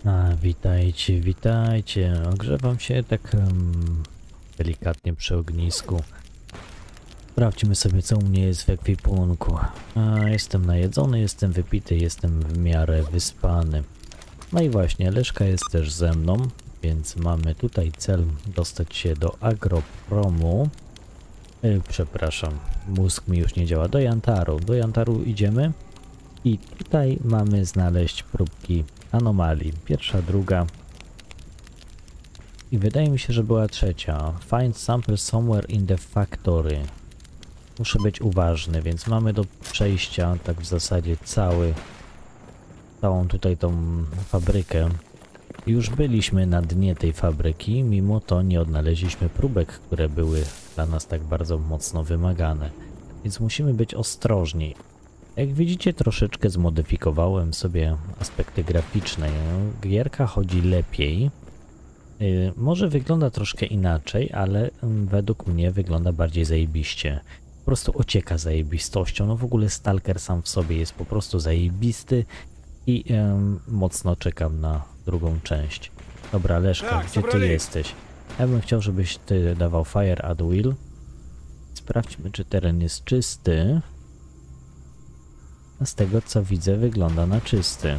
Witajcie, witajcie. Ogrzewam się tak delikatnie przy ognisku. Sprawdźmy sobie, co u mnie jest w ekwipunku. Jestem najedzony, jestem wypity, jestem w miarę wyspany. No i właśnie, Leszka jest też ze mną, więc mamy tutaj cel dostać się do Agropromu. Przepraszam, mózg mi już nie działa. Do Jantaru. Do Jantaru idziemy. I tutaj mamy znaleźć próbki anomalii. Pierwsza, druga. I wydaje mi się, że była trzecia. Find sample somewhere in the factory. Muszę być uważny, więc mamy do przejścia tak w zasadzie całą tutaj tą fabrykę. Już byliśmy na dnie tej fabryki, mimo to nie odnaleźliśmy próbek, które były dla nas tak bardzo mocno wymagane. Więc musimy być ostrożni. Jak widzicie, troszeczkę zmodyfikowałem sobie aspekty graficzne. Gierka chodzi lepiej. Może wygląda troszkę inaczej, ale według mnie wygląda bardziej zajebiście. Po prostu ocieka zajebistością. No w ogóle Stalker sam w sobie jest po prostu zajebisty i mocno czekam na drugą część. Dobra, Leszka, gdzie ty jesteś? Ja bym chciał, żebyś ty dawał fire at will. Sprawdźmy, czy teren jest czysty. Z tego co widzę, wygląda na czysty.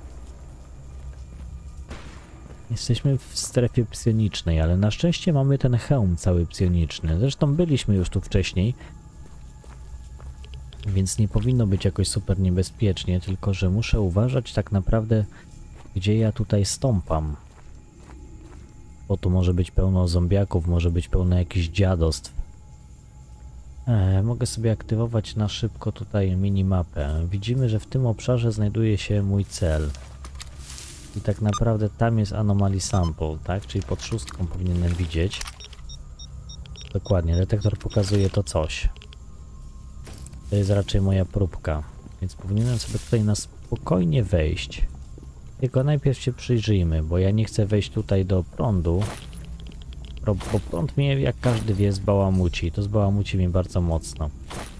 Jesteśmy w strefie psionicznej, ale na szczęście mamy ten hełm cały psioniczny. Zresztą byliśmy już tu wcześniej, więc nie powinno być jakoś super niebezpiecznie, tylko że muszę uważać tak naprawdę, gdzie ja tutaj stąpam. Bo tu może być pełno zombiaków, może być pełno jakichś dziadostw. Mogę sobie aktywować na szybko tutaj minimapę. Widzimy, że w tym obszarze znajduje się mój cel. I tak naprawdę tam jest Anomaly Sample, tak? Czyli pod szóstką powinienem widzieć. Dokładnie, detektor pokazuje to coś. To jest raczej moja próbka. Więc powinienem sobie tutaj na spokojnie wejść. Tylko najpierw się przyjrzyjmy, bo ja nie chcę wejść tutaj do prądu. Bo prąd mnie, jak każdy wie, zbałamuci. To zbałamuci mnie bardzo mocno.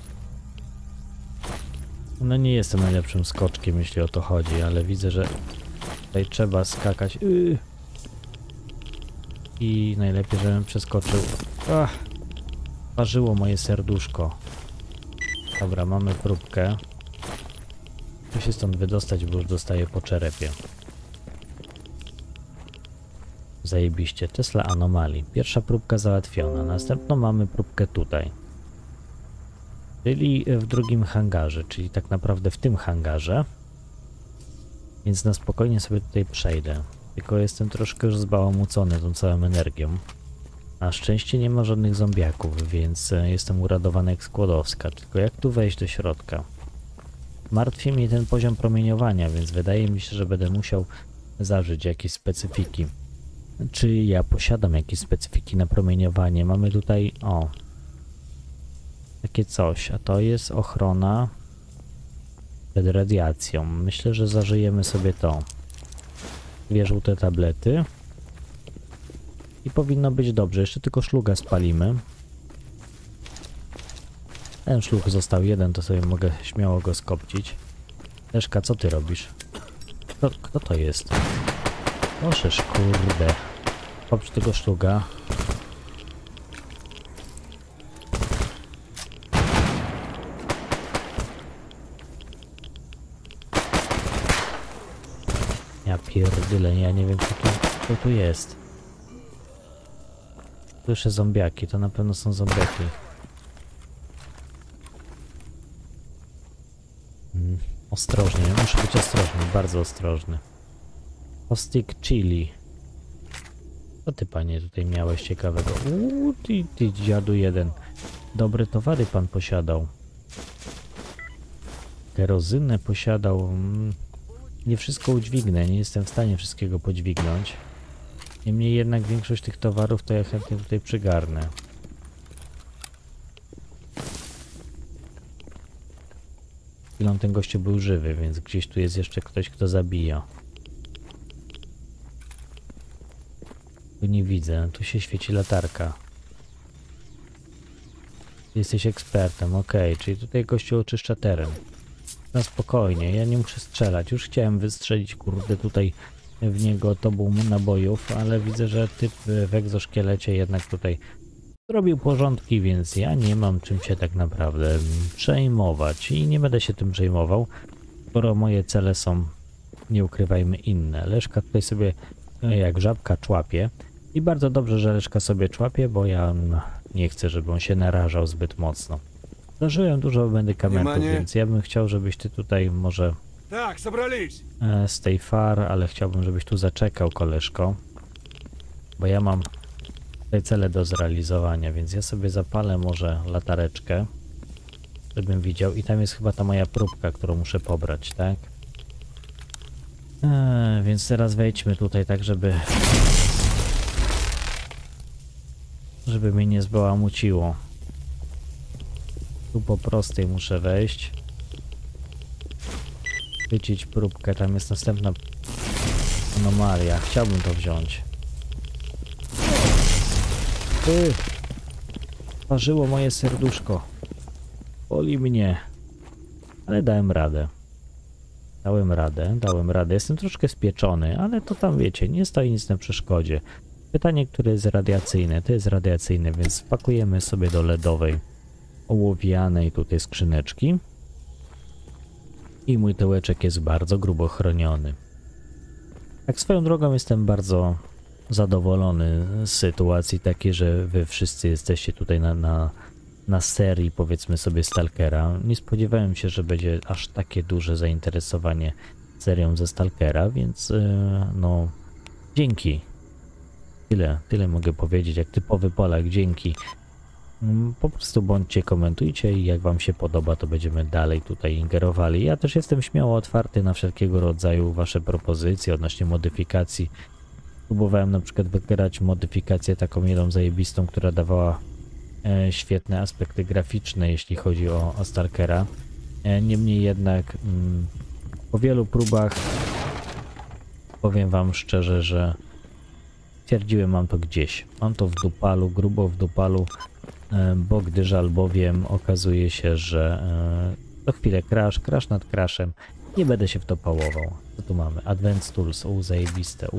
No nie jestem najlepszym skoczkiem, jeśli o to chodzi, ale widzę, że tutaj trzeba skakać. I najlepiej, żebym przeskoczył. Ważyło moje serduszko. Dobra, mamy próbkę. Muszę się stąd wydostać, bo już dostaję po czerepie. Zajebiście. Tesla anomalii. Pierwsza próbka załatwiona. Następną mamy próbkę tutaj. Czyli w drugim hangarze, czyli tak naprawdę w tym hangarze. Więc na spokojnie sobie tutaj przejdę. Tylko jestem troszkę już zbałamucony tą całą energią. Na szczęście nie ma żadnych zombiaków, więc jestem uradowany jak Skłodowska. Tylko jak tu wejść do środka? Martwi mnie ten poziom promieniowania, więc wydaje mi się, że będę musiał zażyć jakieś specyfiki. Czy ja posiadam jakieś specyfiki na promieniowanie? Mamy tutaj, takie coś, a to jest ochrona przed radiacją. Myślę, że zażyjemy sobie to. Dwie żółte tablety. I powinno być dobrze. Jeszcze tylko szluga spalimy. Ten szlug został jeden, to sobie mogę śmiało go skopcić. Leszka, co ty robisz? Kto to jest? Proszę, kurde. Kopcz tego szluga. Ja pierdyle, ja nie wiem kto tu jest. Słyszę zombiaki, to na pewno są zombiaki. Ostrożnie, muszę być ostrożny, bardzo ostrożny. Ostik chili. Co ty, panie, tutaj miałeś ciekawego? Ty dziadu jeden. Dobre towary pan posiadał. Kerozynę posiadał. Nie wszystko udźwignę, nie jestem w stanie wszystkiego podźwignąć. Niemniej jednak większość tych towarów to ja chętnie tutaj przygarnę. Chwilą ten gościu był żywy, więc gdzieś tu jest jeszcze ktoś, kto zabija. Tu nie widzę, tu się świeci latarka. Jesteś ekspertem, okej, czyli tutaj gościu oczyszcza teren. Na spokojnie, ja nie muszę strzelać, już chciałem wystrzelić, kurde, tutaj w niego tobą nabojów, ale widzę, że typ w egzoszkielecie jednak tutaj zrobił porządki, więc ja nie mam czym się tak naprawdę przejmować i nie będę się tym przejmował, skoro moje cele są, nie ukrywajmy, inne. Leszka tutaj sobie jak żabka człapie i bardzo dobrze, że Leszka sobie człapie, bo ja nie chcę, żeby on się narażał zbyt mocno. Zażyłem dużo medykamentów, więc ja bym chciał, żebyś ty tutaj może Tak, собрались. stay far, ale chciałbym, żebyś tu zaczekał, koleżko, bo ja mam tutaj cele do zrealizowania, więc ja sobie zapalę może latareczkę, żebym widział i tam jest chyba ta moja próbka, którą muszę pobrać, tak? Więc teraz wejdźmy tutaj tak, żeby mnie nie zbałamuciło. Tu po prostej muszę wejść. Chwycić próbkę, tam jest następna anomalia. Chciałbym to wziąć. Parzyło moje serduszko. Boli mnie. Ale dałem radę. Dałem radę. Jestem troszkę spieczony, ale to tam wiecie, nie stoi nic na przeszkodzie. Pytanie, które jest radiacyjne, to jest radiacyjne, więc wpakujemy sobie do LEDowej, ołowianej tutaj skrzyneczki. I mój tyłeczek jest bardzo grubo chroniony. Tak swoją drogą jestem bardzo zadowolony z sytuacji takiej, że wy wszyscy jesteście tutaj na serii, powiedzmy sobie, Stalkera. Nie spodziewałem się, że będzie aż takie duże zainteresowanie serią ze Stalkera, więc no dzięki. Tyle mogę powiedzieć, jak typowy Polak, dzięki. Po prostu bądźcie, komentujcie i jak wam się podoba, to będziemy dalej tutaj ingerowali. Ja też jestem śmiało otwarty na wszelkiego rodzaju wasze propozycje odnośnie modyfikacji. Próbowałem na przykład wygrać modyfikację taką jedną zajebistą, która dawała świetne aspekty graficzne, jeśli chodzi o Stalkera. Niemniej jednak po wielu próbach powiem wam szczerze, że stwierdziłem, mam to gdzieś. Mam to w dupalu, grubo w dupalu, bo gdyż albowiem okazuje się, że co chwilę crash nad crashem. Nie będę się w to pałował. Co tu mamy? Advanced Tools, zajebiste.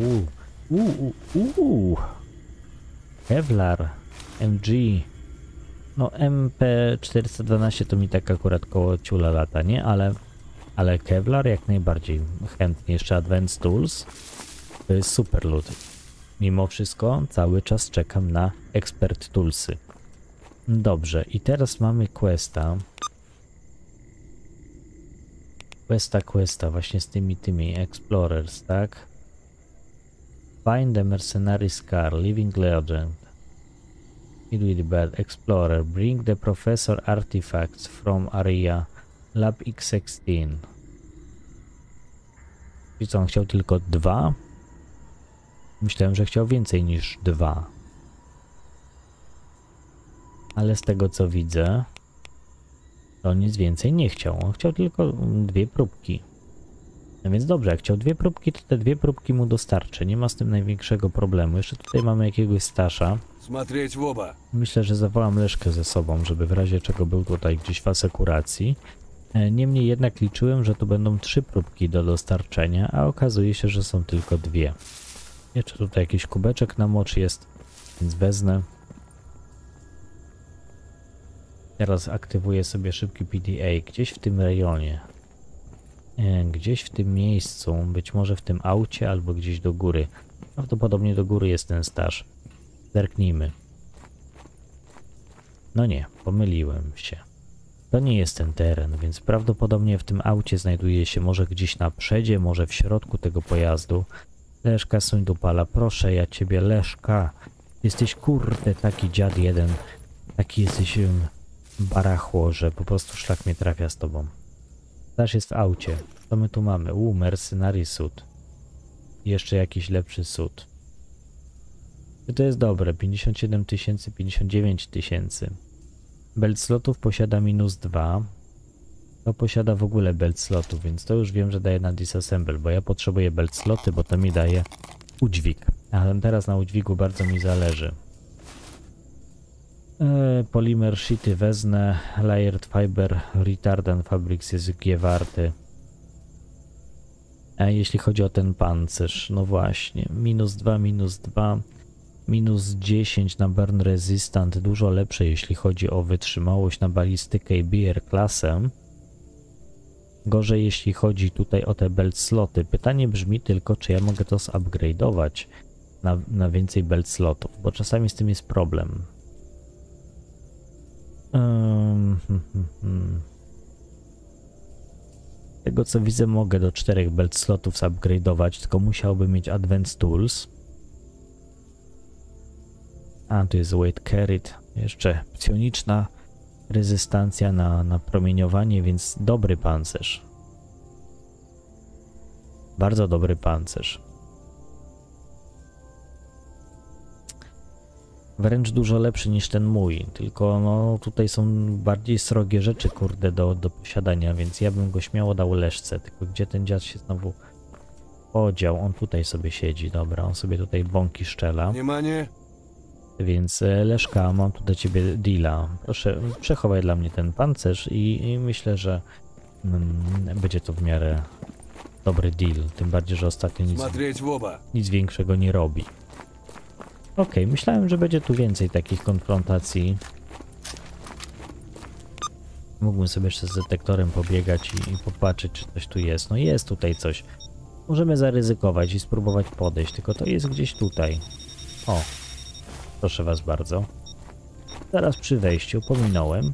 Kevlar, MG. No MP412 to mi tak akurat koło ciula lata, nie? Ale Kevlar jak najbardziej chętnie. Jeszcze Advanced Tools. To jest super loot. Mimo wszystko cały czas czekam na Expert Toolsy. Dobrze, i teraz mamy questa. Questa, właśnie z tymi Explorers, tak? Find the Mercenary Scar, Living Legend. Meet with the bad Explorer. Bring the Professor Artifacts from Area Lab X16. I co, on chciał tylko 2? Myślałem, że chciał więcej niż 2. Ale z tego co widzę, to nic więcej nie chciał. On chciał tylko 2 próbki. No więc dobrze, jak chciał 2 próbki, to te 2 próbki mu dostarczę. Nie ma z tym największego problemu. Jeszcze tutaj mamy jakiegoś Stasza. Myślę, że zawołam Leszkę ze sobą, żeby w razie czego był tutaj gdzieś w asekuracji. Niemniej jednak liczyłem, że tu będą 3 próbki do dostarczenia, a okazuje się, że są tylko 2. Jeszcze tutaj jakiś kubeczek na mocz jest, więc wezmę. Teraz aktywuję sobie szybki PDA gdzieś w tym rejonie. Gdzieś w tym miejscu, być może w tym aucie albo gdzieś do góry. Prawdopodobnie do góry jest ten staż. Zerknijmy. No nie, pomyliłem się. To nie jest ten teren, więc prawdopodobnie w tym aucie znajduje się może gdzieś na przedzie, może w środku tego pojazdu. Leszka, suń dupala, proszę ja ciebie, Leszka. Jesteś kurde taki dziad jeden. Taki jesteś barachło, że po prostu szlak mnie trafia z tobą. Staż jest w aucie. Co my tu mamy? Mercenary Suit. Jeszcze jakiś lepszy suit. To jest dobre. 57 000, 59 000. Belt slotów posiada -2. To posiada w ogóle belt slotów, więc to już wiem, że daje na disassemble, bo ja potrzebuję belt sloty, bo to mi daje udźwig. A teraz na udźwigu bardzo mi zależy. Polymer sheety wezmę, layered fiber retardant fabrics jest G warty. A jeśli chodzi o ten pancerz, no właśnie, -2, -2, -10 na burn resistant, dużo lepsze jeśli chodzi o wytrzymałość na balistykę i BR klasę. Gorzej jeśli chodzi tutaj o te belt sloty. Pytanie brzmi tylko, czy ja mogę to zupgrade'ować na więcej belt slotów, bo czasami z tym jest problem. Tego co widzę, mogę do 4 belt slotów zupgrade'ować, tylko musiałbym mieć Advanced Tools. A, tu jest weight carried. Jeszcze psioniczna rezystancja na promieniowanie, więc dobry pancerz. Bardzo dobry pancerz. Wręcz dużo lepszy niż ten mój, tylko no tutaj są bardziej srogie rzeczy, kurde, do posiadania, więc ja bym go śmiało dał Leszce, tylko gdzie ten dziad się znowu podział? On tutaj sobie siedzi, dobra, on sobie tutaj bąki szczela. Więc Leszka, mam tu do ciebie deala. Proszę, przechowaj dla mnie ten pancerz i myślę, że będzie to w miarę dobry deal. Tym bardziej, że ostatnio nic większego nie robi. Okej, myślałem, że będzie tu więcej takich konfrontacji. Mógłbym sobie jeszcze z detektorem pobiegać i popatrzeć, czy coś tu jest. No jest tutaj coś. Możemy zaryzykować i spróbować podejść, tylko to jest gdzieś tutaj. O, proszę was bardzo. Zaraz przy wejściu, pominąłem.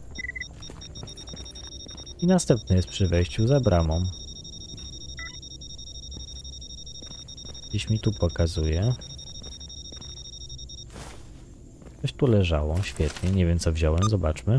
I następny jest przy wejściu za bramą. Gdzieś mi tu pokazuje. Coś tu leżało, świetnie, nie wiem co wziąłem, zobaczmy.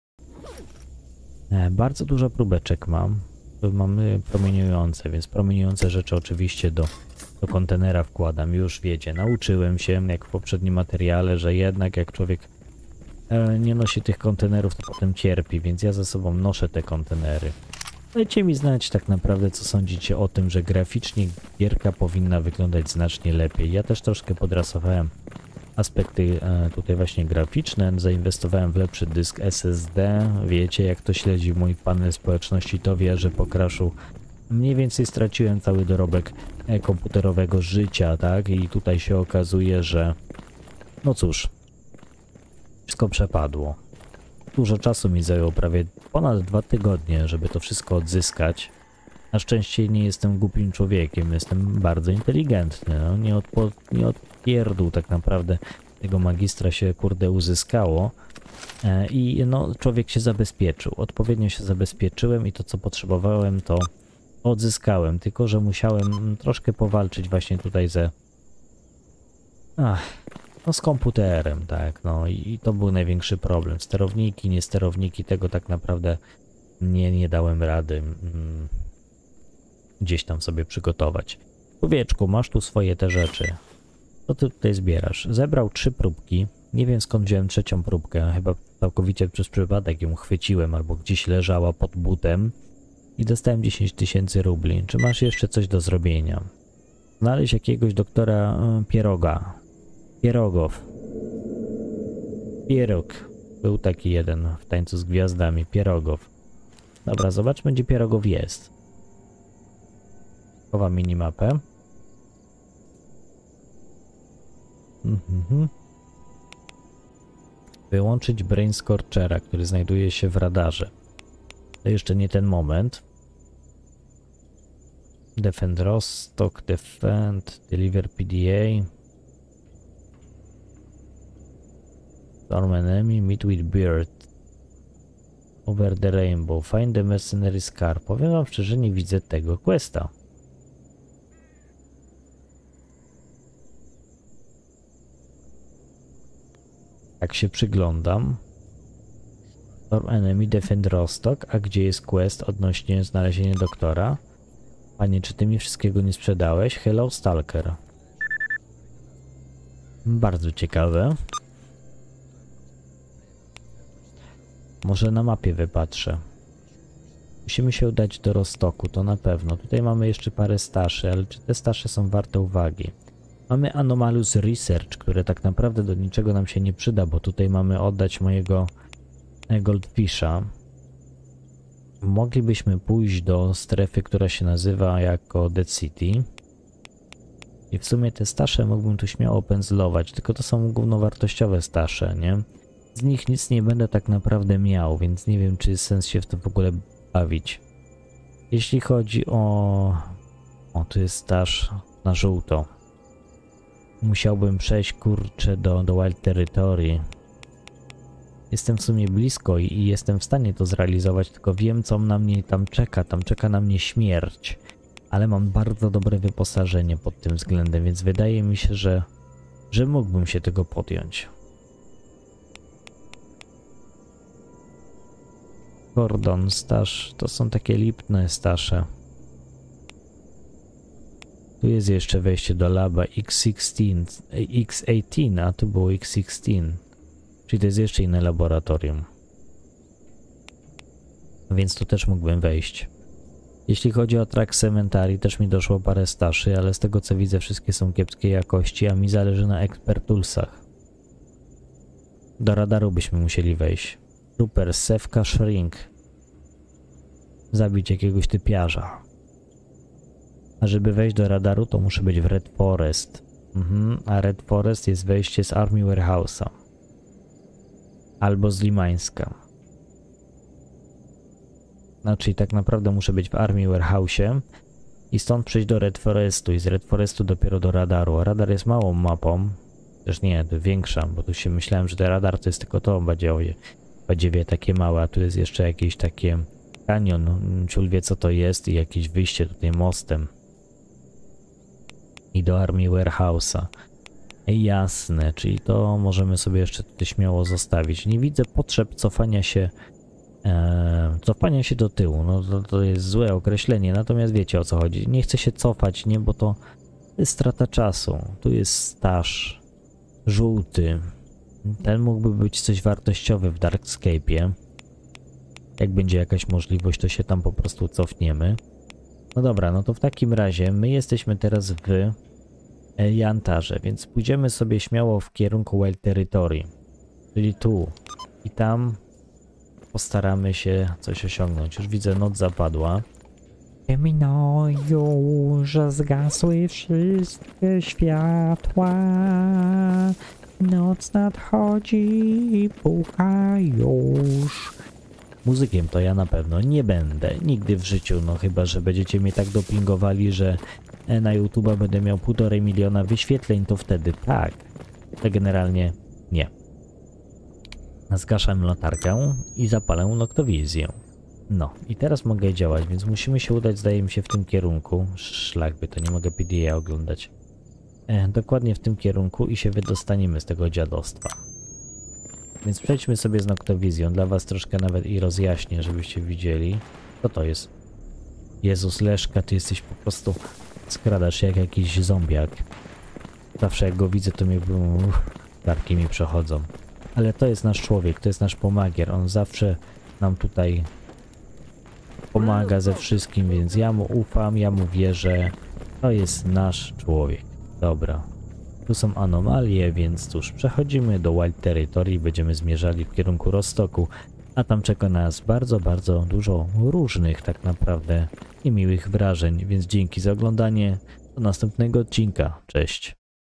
Bardzo dużo próbeczek mam. Tu mamy promieniujące, więc promieniujące rzeczy oczywiście do kontenera wkładam, już wiecie. Nauczyłem się, jak w poprzednim materiale, że jednak jak człowiek nie nosi tych kontenerów, to potem cierpi, więc ja ze sobą noszę te kontenery. Dajcie mi znać tak naprawdę, co sądzicie o tym, że graficznie gierka powinna wyglądać znacznie lepiej. Ja też troszkę podrasowałem aspekty tutaj właśnie graficzne, zainwestowałem w lepszy dysk SSD, wiecie, jak to śledzi mój panel społeczności, to wie, że po crashu mniej więcej straciłem cały dorobek komputerowego życia, tak, i tutaj się okazuje, że no cóż, wszystko przepadło. Dużo czasu mi zajęło, prawie ponad 2 tygodnie, żeby to wszystko odzyskać. Na szczęście nie jestem głupim człowiekiem, jestem bardzo inteligentny, no, nie od pierdół tak naprawdę tego magistra się kurde uzyskało i no człowiek się zabezpieczył, odpowiednio się zabezpieczyłem i to co potrzebowałem to odzyskałem, tylko że musiałem troszkę powalczyć właśnie tutaj no z komputerem, tak, no i to był największy problem, sterowniki, nie sterowniki, tego tak naprawdę nie dałem rady gdzieś tam sobie przygotować. Człowieczku, masz tu swoje te rzeczy. Co ty tutaj zbierasz? Zebrał 3 próbki. Nie wiem skąd wziąłem 3. próbkę. Chyba całkowicie przez przypadek ją chwyciłem albo gdzieś leżała pod butem. I dostałem 10 000 rubli. Czy masz jeszcze coś do zrobienia? Znaleźć jakiegoś doktora Pieroga. Pierogow. Pierog. Był taki jeden w Tańcu z Gwiazdami. Pierogow. Dobra, zobaczmy gdzie Pierogow jest. Chowam minimapę. Wyłączyć Brain Scorchera, który znajduje się w radarze. To jeszcze nie ten moment. Defend Rostock, Defend, Deliver PDA. Storm Enemy, Meet with Beard. Over the Rainbow, Find the Mercenary Scar. Powiem wam szczerze, nie widzę tego questa. Jak się przyglądam. Storm Enemy, Defend Rostock. A gdzie jest quest odnośnie znalezienia doktora? Panie, czy ty mi wszystkiego nie sprzedałeś? Hello Stalker. Bardzo ciekawe. Może na mapie wypatrzę. Musimy się udać do Rostocku, to na pewno. Tutaj mamy jeszcze parę staszy, ale czy te stasze są warte uwagi? Mamy Anomalous Research, które tak naprawdę do niczego nam się nie przyda, bo tutaj mamy oddać mojego Goldfisha. moglibyśmy pójść do strefy, która się nazywa jako Dead City. I w sumie te stasze mógłbym tu śmiało pędzlować, tylko to są głównowartościowe stasze, nie? Z nich nic nie będę tak naprawdę miał, więc nie wiem, czy jest sens się w to w ogóle bawić. Jeśli chodzi o... O, tu jest staż na żółto. Musiałbym przejść, kurczę, do Wild Territory. Jestem w sumie blisko i jestem w stanie to zrealizować, tylko wiem, co na mnie tam czeka. Tam czeka na mnie śmierć. Ale mam bardzo dobre wyposażenie pod tym względem, więc wydaje mi się, że mógłbym się tego podjąć. Gordon, staż, to są takie lipne stasze. Tu jest jeszcze wejście do laba X18, a tu było X16. Czyli to jest jeszcze inne laboratorium. Więc tu też mógłbym wejść. Jeśli chodzi o track cementari, też mi doszło parę staszy, ale z tego co widzę wszystkie są kiepskiej jakości, a mi zależy na expertulsach. Do radaru byśmy musieli wejść. Super, Sewka Shrink. Zabić jakiegoś typiarza. A żeby wejść do radaru, to muszę być w Red Forest. A Red Forest jest wejście z Army Warehouse'a. Albo z Limańska. Znaczy tak naprawdę muszę być w Army Warehouse'ie i stąd przejść do Red Forestu i z Red Forestu dopiero do radaru. A radar jest małą mapą. Też nie, to większa, bo tu się myślałem, że ten radar to jest tylko to badziewie takie małe, a tu jest jeszcze jakieś takie kanion. Ciul wie co to jest i jakieś wyjście tutaj mostem. I do Army Warehouse'a. Jasne, czyli to możemy sobie jeszcze tutaj śmiało zostawić. Nie widzę potrzeb cofania się do tyłu. No to jest złe określenie, natomiast wiecie o co chodzi. Nie chcę się cofać, nie, bo to jest strata czasu. Tu jest staż żółty. Ten mógłby być coś wartościowy w Darkscape'ie. Jak będzie jakaś możliwość, to się tam po prostu cofniemy. No dobra, no to w takim razie my jesteśmy teraz w Jantarze, więc pójdziemy sobie śmiało w kierunku Wild Territory. Czyli tu i tam postaramy się coś osiągnąć. Już widzę, noc zapadła. Ciemno już, zgasły wszystkie światła. Noc nadchodzi, puka już. Muzykiem to ja na pewno nie będę, nigdy w życiu, no chyba, że będziecie mnie tak dopingowali, że na YouTube'a będę miał 1,5 miliona wyświetleń, to wtedy tak, ale generalnie nie. Zgaszam latarkę i zapalę noktowizję. No i teraz mogę działać, więc musimy się udać, zdaje mi się, w tym kierunku. Szlak by to, nie mogę PDA oglądać. Dokładnie w tym kierunku i się wydostaniemy z tego dziadostwa. Więc przejdźmy sobie z noktowizją, dla was troszkę nawet i rozjaśnię, żebyście widzieli. Co to jest? Jezus Leszka, ty jesteś po prostu... Skradasz się jak jakiś zombiak. Zawsze jak go widzę, to mnie tarki mi przechodzą. Ale to jest nasz człowiek, to jest nasz pomagier. On zawsze nam tutaj pomaga ze wszystkim, więc ja mu ufam, ja mu wierzę. To jest nasz człowiek. Dobra. Tu są anomalie, więc cóż, przechodzimy do Wild Territory i będziemy zmierzali w kierunku Rostoku. A tam czeka nas bardzo, bardzo dużo różnych tak naprawdę niemiłych wrażeń, więc dzięki za oglądanie. Do następnego odcinka. Cześć.